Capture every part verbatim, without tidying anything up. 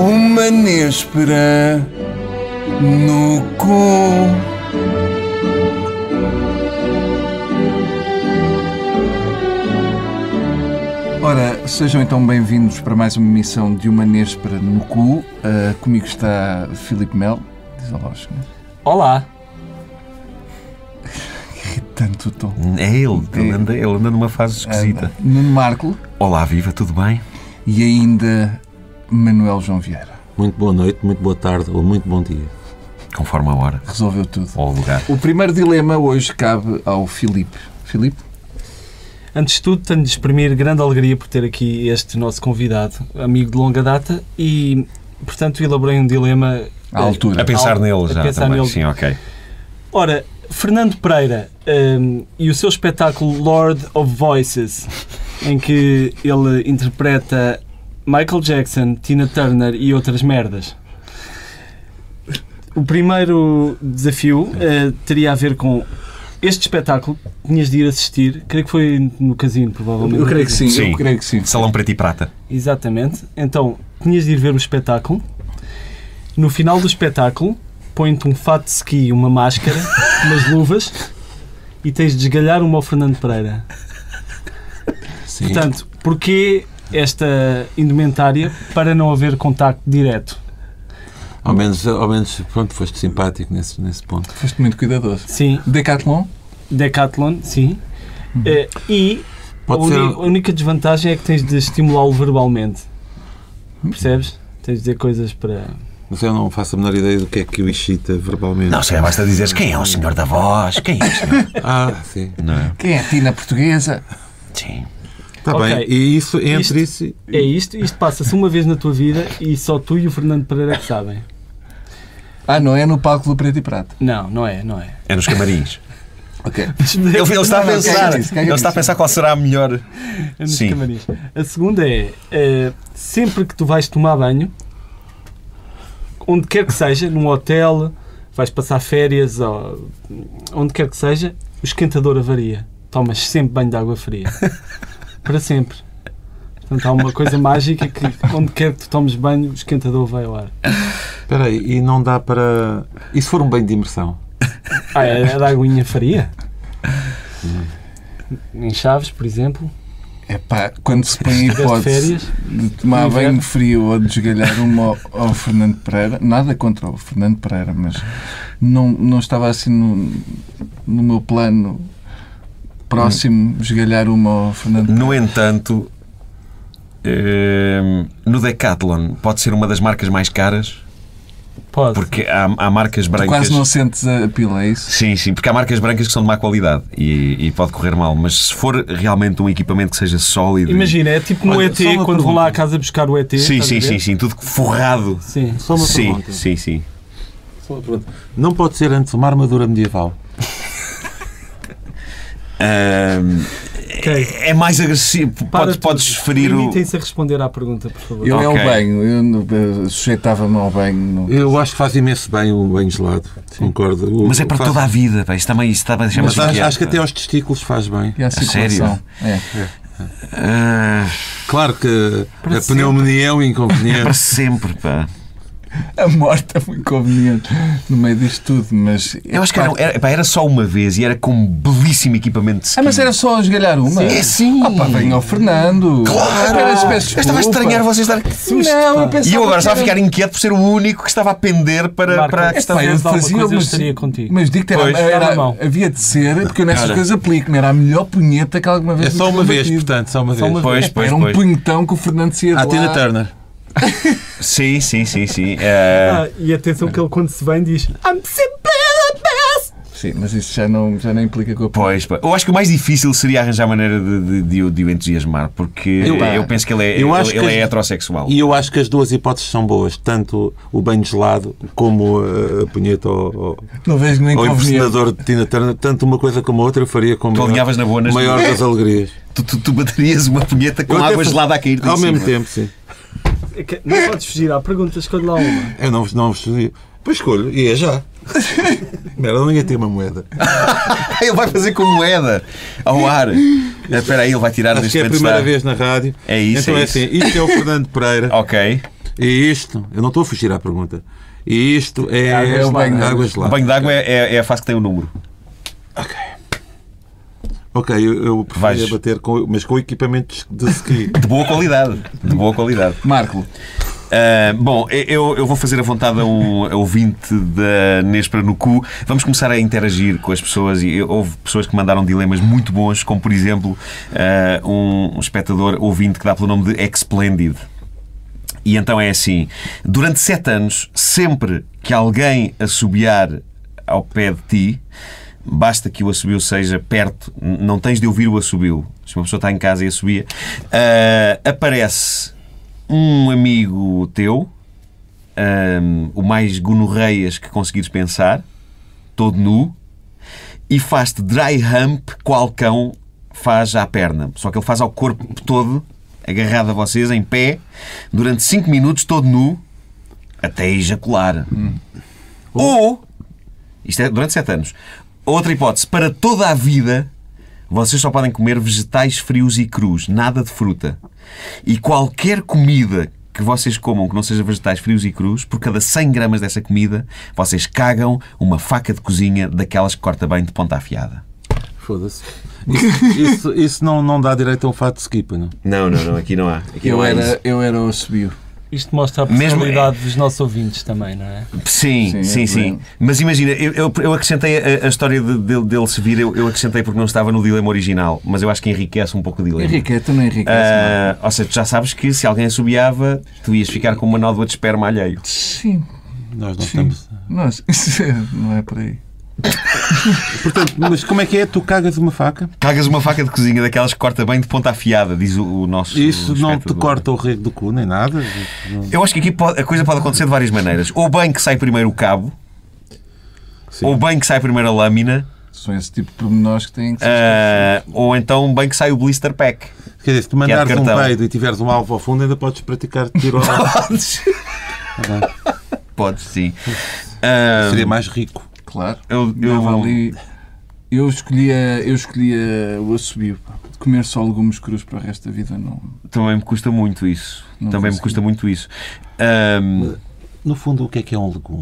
Uma néspera no cu. Ora, sejam então bem-vindos para mais uma emissão de Uma Néspera no Cu. Uh, comigo está Filipe Melo. Diz olá aos senhores. Olá. Irritante o tom. É ele, ele anda, ele anda numa fase esquisita. Uh, Nuno Marco. Olá, viva, tudo bem? E ainda Manuel João Vieira. Muito boa noite, muito boa tarde ou muito bom dia. Conforme a hora. Resolveu tudo. Ou o lugar. O primeiro dilema hoje cabe ao Filipe. Filipe? Antes de tudo, tenho de exprimir grande alegria por ter aqui este nosso convidado, amigo de longa data, e, portanto, elaborei um dilema... À altura. A pensar ao, nele já a pensar também. nele. Sim, ok. Ora, Fernando Pereira um, e o seu espetáculo Lord of Voices, em que ele interpreta Michael Jackson, Tina Turner e outras merdas. O primeiro desafio uh, teria a ver com este espetáculo. Tinhas de ir assistir, creio que foi no casino, provavelmente. Eu creio que sim, Sim. eu creio que sim. Salão preto e prata. Exatamente. Então, tinhas de ir ver o espetáculo. No final do espetáculo, põe-te um fato de ski, uma máscara, umas luvas e tens de esgalhar uma ao Fernando Pereira. Sim. Portanto, porquê esta indumentária para não haver contacto direto? Ao menos, ao menos pronto, foste simpático nesse, nesse ponto. Foste muito cuidadoso. Sim. Decathlon? Decathlon, sim. Uhum. Uh, e a, Pode uni- ser- a única desvantagem é que tens de estimulá-lo verbalmente. Percebes? Tens de dizer coisas para... Mas eu não faço a menor ideia do que é que o excita verbalmente. Não sei, basta dizeres quem é o senhor da voz, quem é o senhor. Ah, sim. Não é? Quem é a Tina portuguesa? Sim. Está Ok. bem. E isso, entre Isto- isso... e- É isto, isto passa-se uma vez na tua vida e só tu e o Fernando Pereira que sabem. Ah, não é no palco do Preto e Prata. Não, não é, não é. É nos camarins. Ok. Ele, ele está a Não, não, pensar. caga nisso, caga Ele está a nisso. pensar qual será a melhor. É nos Sim. camarins. A segunda é, eh, sempre que tu vais tomar banho, onde quer que seja, num hotel, vais passar férias, ou onde quer que seja, o esquentador avaria. Tomas sempre banho de água fria. Para sempre. Portanto, há uma coisa mágica que onde quer que tu tomes banho, o esquentador vai ao ar. Espera aí, e não dá para... E se for um banho de imersão? Ah, é da aguinha faria? Em Chaves, por exemplo. É pá, quando se põe a Tiveste hipótese férias? de tomar No banho inverno? frio ou de esgalhar uma ao, ao Fernando Pereira, nada contra o Fernando Pereira, mas não, não estava assim no, no meu plano próximo esgalhar uma ao Fernando Pereira. No entanto, eh, no Decathlon pode ser uma das marcas mais caras, Pode. porque há, há marcas Tu brancas. quase não sentes a pila, é isso? Sim, sim, porque há marcas brancas que são de má qualidade e, e pode correr mal, mas se for realmente um equipamento que seja sólido... Imagina, é tipo no Olha, E T, só uma quando vão lá à pergunta. casa buscar o E T. Sim, estás a sim, ver? sim, sim, tudo forrado. Sim. Só uma Sim, pergunta. sim, sim. Só uma pergunta. Não pode ser antes uma armadura medieval? Ahm, Ok. é mais agressivo. Para Podes, tudo. podes ferir o. Limitem-se a responder à pergunta, por favor. Eu é o Ok. banho, eu no- eu sujeitava-me ao banho. no- Eu acho que faz imenso bem o banho gelado. Concordo. O- Mas é para faz- toda a vida, pá. Isto também isto está a Mas deixar-me acho, chateado, acho que pá. até aos testículos faz bem. E a circulação. É. Ah, Claro que Para a pneumonia é um para inconveniente. sempre, pá. A morte é muito conveniente no meio disto tudo, mas... Eu acho que era, era, pá, era só uma vez e era com um belíssimo equipamento de ski. Ah, mas era só esgalhar uma? É sim. Ah pá, venha ao Fernando. Claro! Eu peço desculpa. Eu estava a estranhar vocês estarem. Não, eu pensava E eu agora que estava a era- ficar inquieto por ser o único que estava a pender para, Marco, para a é questão. Pá, eu Talvez alguma fazia, coisa eu mas, estaria contigo. mas digo que era, Pois. era- Dá-me a mão. havia de ser, porque eu nessas Olha. coisas aplico-me. Era a melhor punheta que alguma vez É me só uma tinham vez, batido. portanto, só uma Só vez. uma Pois, vez. pois, Era um pois. punhetão que o Fernando se ia de À lá. Tina Turner. Sim, sim, sim, sim. Eh, Ah, e atenção que ele quando se vem diz I'm simply the best! Sim, mas isso já não, já não implica que eu... Pois, pá. Eu acho que o mais difícil seria arranjar maneira de, de, de, o- de o entusiasmar, porque eu, Eu- penso que ele é, eu ele, acho que ele é as- heterossexual. E eu acho que as duas hipóteses são boas, tanto o banho gelado como a punheta ao, ao, Não vejo nem ao inconveniente. impressionador de Tina Turner. Tanto uma coisa como a outra eu faria com Tu o alinhavas na boa nas maior duas. das alegrias. Tu, tu, tu baterias uma punheta com Eu até água fa- gelada a cair Ao mesmo tempo, sim. É que não podes fugir à pergunta, escolhe lá uma. Eu não, não vos digo. Pois escolho, e é já. Merda, não ia ter uma moeda. Ele vai fazer com moeda ao ar. Espera aí, ele vai tirar Acho deste que é a momento primeira está- vez na rádio. É isso, Então é é, isso. assim, isto é o Fernando Pereira. Ok. É isto, eu não estou a fugir à pergunta. E isto é, É o banho de água O gelada. banho de água é, é, é a fase que tem o número. Ok. Ok, eu, eu preferia Vais. bater, com, mas com equipamentos de ski. De boa qualidade. De boa qualidade. Marco, Uh, bom, eu, eu vou fazer a vontade a um a ouvinte da Nespra no Cu. Vamos começar a interagir com as pessoas e houve pessoas que mandaram dilemas muito bons, como por exemplo uh, um, um espectador ouvinte que dá pelo nome de Explendid. E então é assim: durante sete anos, sempre que alguém assobiar ao pé de ti, basta que o assobio seja perto, não tens de ouvir o assobio. Se uma pessoa está em casa e assobia, uh, aparece um amigo teu, um, o mais gonorreias que conseguires pensar, todo nu, e faz-te dry hump qual cão faz à perna. Só que ele faz ao corpo todo, agarrado a vocês, em pé, durante cinco minutos, todo nu, até ejacular. Hum. Ou, isto é durante sete anos, outra hipótese, para toda a vida, vocês só podem comer vegetais frios e crus, nada de fruta. E qualquer comida que vocês comam que não seja vegetais frios e crus, por cada cem gramas dessa comida, vocês cagam uma faca de cozinha daquelas que corta bem de ponta afiada. Foda-se. Isso, isso, isso não, não dá direito a um fato de skipa, não? Não, não, não, aqui não há. Aqui eu não há era, isso. eu era o assobio. Isto mostra a Mesmo- personalidade dos nossos ouvintes também, não é? Sim, Sim, sim, é sim. verdade. Mas imagina, eu, eu, eu acrescentei a, a história de- dele, dele se vir, eu, eu acrescentei porque não estava no dilema original, mas eu acho que enriquece um pouco o dilema. Enriquece, tu não enriquece. Ah, ou seja, tu já sabes que se alguém assobiava, tu ias ficar com uma nódoa de esperma alheio. não. Sim, Nós não sim. estamos. Nossa, isso é- não é por aí. Portanto, mas como é que é? Tu cagas uma faca? Cagas uma faca de cozinha daquelas que corta bem de ponta afiada, diz o, o nosso Isso não te espectador. corta o rego do cu, nem nada? Não- Eu acho que aqui pode- a coisa pode acontecer de várias maneiras. Ou bem que sai primeiro o cabo, Sim. ou bem que sai primeiro a lâmina, São esse tipo de pormenores que têm que ser. ah, ou então bem que sai o blister pack. Quer dizer, se tu Que é de mandares um cartão. peido e tiveres um alvo ao fundo, ainda podes praticar tiro ao alvo. Podes. Podes, sim. Ah, Seria mais rico. Claro. eu, eu, Dava ali. Eu escolhia, eu escolhia o assobio. pá. Comer só legumes crus para o resto da vida não. Também me custa muito isso. Não Também me consegui. custa muito isso. Ahm, No fundo, o que é que é um legume?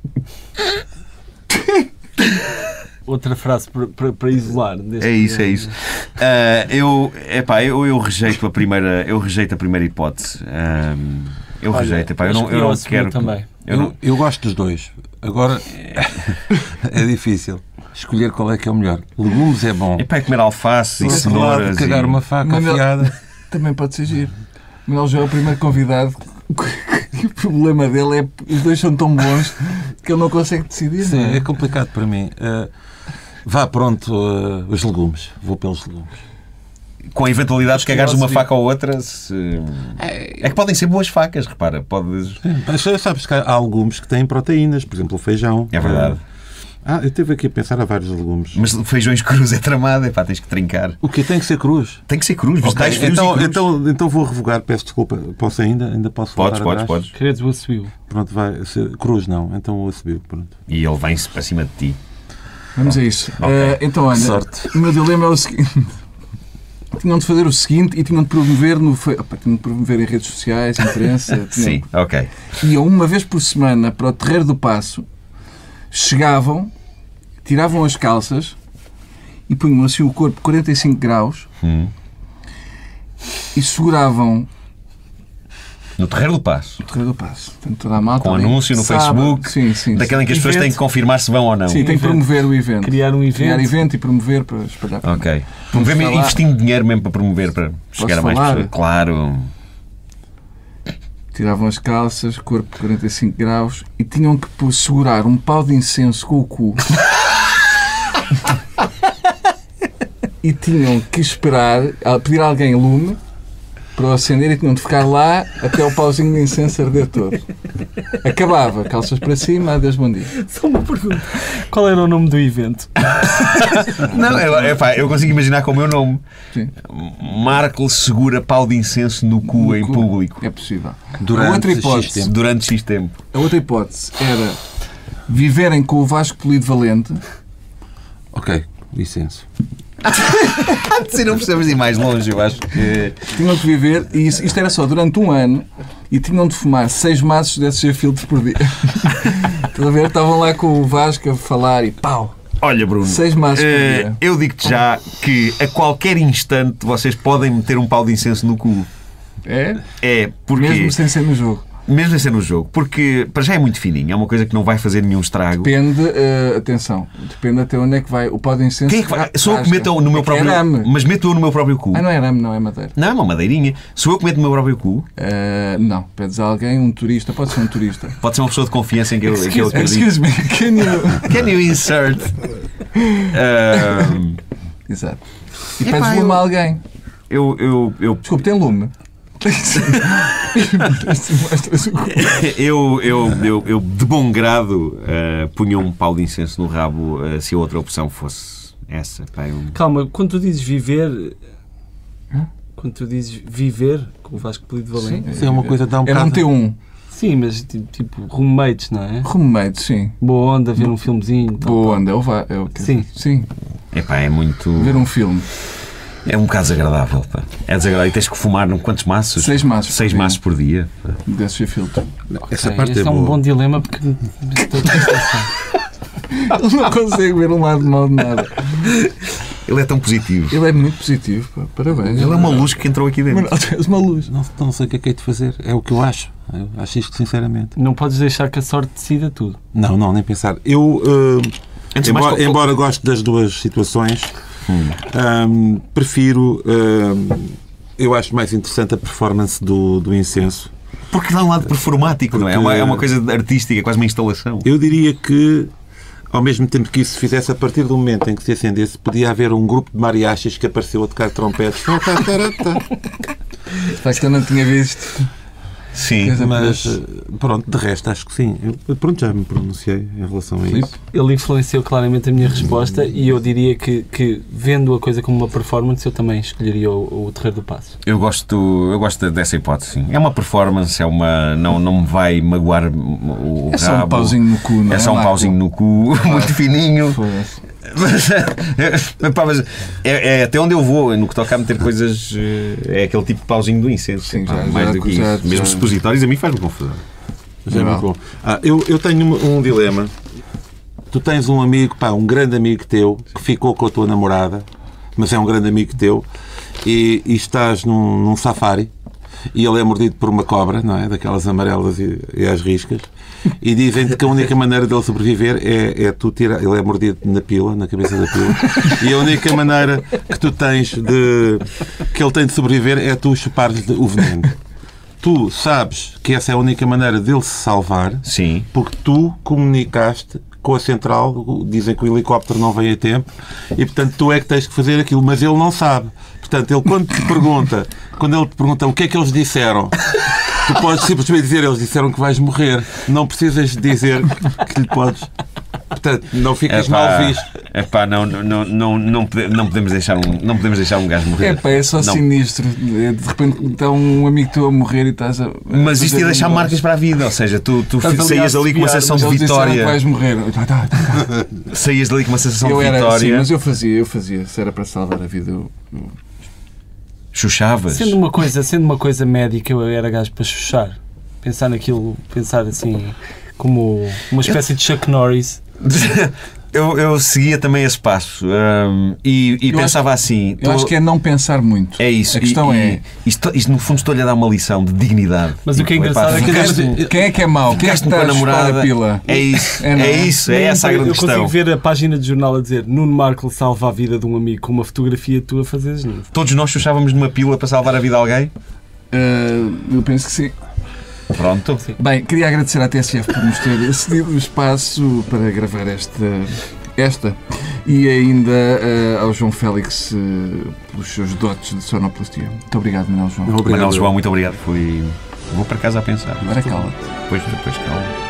Outra frase para, para, para isolar. deste É isso, é programa. isso. Ah, eu, epá, eu, eu rejeito a primeira, eu rejeito a primeira hipótese. Ahm, eu Olha, rejeito, epá, eu eu não, escolhi eu o não assobio quero. também. Eu Eu, não, eu gosto dos dois. Agora é difícil escolher qual é que é o melhor. Legumes é bom. epá, é comer alface e Mas claro, cenouras. cagar e- uma faca Mas ele- afiada. Também pode ser giro. Mas ele já é o primeiro convidado. que O problema dele é que os dois são tão bons que ele não consegue decidir. Sim, não é? é complicado para mim. Uh, vá pronto, uh, os legumes. Vou pelos legumes. Com a eventualidade de que cagares eu uma assobio. faca ou outra. se- É que podem ser boas facas, repara. Podes... Sim, mas sabes que há legumes que têm proteínas, por exemplo, o feijão. É verdade. Ah, eu estive aqui a pensar a vários legumes. Mas feijões crus é tramado, epá, tens que trincar. O que tem que ser cruz? Tem que ser cruz, vegetais Ok, frios e então, crus. então, então vou revogar, peço desculpa. Posso ainda? Ainda posso Podes, voltar podes, atrás? podes. Queres o assobio? Pronto, vai ser cruz não. Então o subiu, pronto. E ele vem-se para cima de ti. Vamos a isso. Ok. Eh, então, olha, Que sorte. o meu dilema é o seguinte. Tinham de fazer o seguinte e tinham de promover no fe- opa, tinham de promover em redes sociais, imprensa. tinham- Sim, ok. Iam uma vez por semana para o Terreiro do Paço, chegavam, tiravam as calças e punham assim o corpo quarenta e cinco graus Hum. e seguravam No Terreiro do Paço. o Terreiro do Paço. Portanto, toda a malta Com ali, anúncio no sábado. Facebook, Sim, sim. daquela em que as sim. pessoas têm Evento. que confirmar se vão ou não. Sim, tem que promover o evento. Criar um evento. Criar evento e promover para espalhar. Ok. Promover, falar. investindo dinheiro mesmo para promover, para chegar a mais falar? pessoas. Claro. Tiravam as calças, corpo quarenta e cinco graus e tinham que pôr- segurar um pau de incenso com o cu. E tinham que esperar, a- pedir a alguém lume para o acender e tinham de ficar lá até o pauzinho de incenso arder todo. Acabava, calças para cima, adeus, bom dia. Só uma pergunta. Qual era o nome do evento? Não, eu, epá, eu consigo imaginar com o meu nome. Sim. Marco segura pau de incenso no cu No em cu. público. É possível. Durante a outra X hipótese, tempo. Durante X tempo. a outra hipótese era viverem com o Vasco Polido Valente. Ok, licença. Se não precisamos ir mais longe, eu acho que. Tinham que viver, e isso- isto era só durante um ano, e tinham de fumar seis maços desses G-Filtros por dia. Estás a ver? Estavam lá com o Vasco a falar e pau! Olha, Bruno, Seis maços por eh, dia. eu digo-te já que a qualquer instante vocês podem meter um pau de incenso no cu. É? É, porque... Mesmo sem ser no jogo. Mesmo sem ser no jogo. Porque, para já, é muito fininho. É uma coisa que não vai fazer nenhum estrago. Depende, uh, atenção, depende até onde é que vai. O pó de incenso. Quem é que vai? Sou eu que rasga. meto no meu É que é próprio... arame. Mas meto eu no meu próprio cu. Ah, não é arame, não é madeira. Não, é uma madeirinha. Sou eu que meto no meu próprio cu. Uh, não, pedes a alguém, um turista, pode ser um turista. Pode ser uma pessoa de confiança em que eu, em que eu acredito. Excuse me, can you... Can you insert? Um, Exato. E Epá, pedes lume eu- a alguém. eu, eu, eu, Desculpe, tem lume? Mostras o cu. eu, eu, eu, eu, de bom grado, uh, punha um pau de incenso no rabo uh, se a outra opção fosse essa. Pá, eu... Calma, quando tu dizes viver... Quando tu dizes viver, com o Vasco Polido Valente... Isso é uma coisa que dá um É não bocado... ter um. Sim, mas tipo, tipo roommates, não é? Roommate, sim. Boa onda, ver um filmezinho. tal, Boa tal. onda, é o va- é o que- Sim. Sim, Epá, é muito... ver um filme. É um bocado desagradável. Pá. É desagradável. E tens que fumar num quantos maços? Seis maços. Seis por dia. maços por dia. Pá. Desse G-Filtro. Essa Ok, parte este é é um boa. bom dilema porque... Ele não consegue ver um lado mau de nada. Ele é tão positivo. Ele é muito positivo, pá. Parabéns. Ele é uma luz que entrou aqui dentro. Mano, tens uma luz. Não, não sei o que é que é de fazer. É o que eu acho. Eu acho isto sinceramente. Não podes deixar que a sorte decida tudo. Não, não, nem pensar. Eu, eh, Antes de mais, embora, qual- embora goste das duas situações, hum, prefiro. hum, eu acho mais interessante a performance do, do incenso. Porque dá um lado performático, não é? É uma, é uma coisa artística, é quase uma instalação. Eu diria que, ao mesmo tempo que isso se fizesse, a partir do momento em que se acendesse, podia haver um grupo de mariachis que apareceu a tocar trompetes. De facto, eu não tinha visto. Sim. Coisa Mas, para- eh, pronto, de resto, acho que sim. Eu, pronto, já me pronunciei em relação a Filipe? isso. Ele influenciou claramente a minha resposta e eu diria que, que vendo a coisa como uma performance, eu também escolheria o, o Terreiro do Paço. Eu gosto, eu gosto dessa hipótese, sim. É uma performance, é uma, não, não me vai magoar o É só um rabo. pauzinho no cu, não é? É só um Marco? pauzinho no cu, muito fininho. Foda-se. Mas, é, pá, mas é, é até onde eu vou, no que toca a meter coisas, eh, é aquele tipo de pauzinho do incenso. Sim, Pá, já- mais já- do que já- isso. Mesmo já- supositórios, a mim faz-me confusão. Já é Não. muito bom. Ah, eu, eu tenho um, um dilema. Tu tens um amigo, pá, um grande amigo teu, que ficou com a tua namorada, mas é um grande amigo teu, e, e estás num, num safari, e ele é mordido por uma cobra, não é? Daquelas amarelas e, e às riscas, e dizem-te que a única maneira dele sobreviver é, é tu tirar. Ele é mordido na pila, na cabeça da pila, e a única maneira que tu tens de. que ele tem de sobreviver é tu chupares o veneno. Tu sabes que essa é a única maneira dele se salvar, Sim. porque tu comunicaste com a central, dizem que o helicóptero não vem a tempo, e portanto tu é que tens que fazer aquilo, mas ele não sabe. Portanto, ele quando te pergunta, quando ele te pergunta o que é que eles disseram, tu podes simplesmente dizer, eles disseram que vais morrer. Não precisas de dizer que lhe podes. Portanto, não ficas mal visto. É pá, não, não, não, não, pode- não podemos deixar um, não podemos deixar um gajo morrer. É pá, é só Não. sinistro. É, de repente está um amigo teu a morrer e estás a. Mas isto ia deixar um marcas para a vida, ou seja, tu, tu Estás ali saías a dali com uma assobiar, sensação mas de eles disseram que vitória. vais morrer. Tá, tá, tá. Saías dali com uma sensação Eu de era assim, vitória. mas eu fazia, eu fazia. Se era para salvar a vida, eu. eu- Chuchavas. Sendo uma coisa, sendo uma coisa médica, eu era gajo para chuchar. Pensar naquilo, pensar assim, como uma espécie de Chuck Norris. eu, eu seguia também esse passo hum, e, e Eu pensava assim. Eu tô- acho que é não pensar muito. é isso. A questão e, é. e, isto, isto, no fundo, estou-lhe a dar uma lição de dignidade. Mas o que é Tipo, engraçado epá, é que ficaste- Quem é que é mau? Quem é que ficaste-me está com a a chupar namorada. a pila? É isso, É, não é é? isso, é essa a grande eu questão. consigo ver a página de jornal a dizer Nuno Marco salva a vida de um amigo com uma fotografia tua a fazeres nisso. Todos nós chuchávamos numa pila para salvar a vida de alguém? Ah, eu penso que sim. Pronto. Bem, queria agradecer à T S F por nos ter cedido o espaço para gravar esta, esta e ainda ah, ao João Félix ah, pelos seus dotes de sonoplastia. Muito obrigado, Manuel João. Obrigado. Manuel João, muito obrigado. Fui... Vou para casa a pensar. Agora cala-te. Depois, depois calma.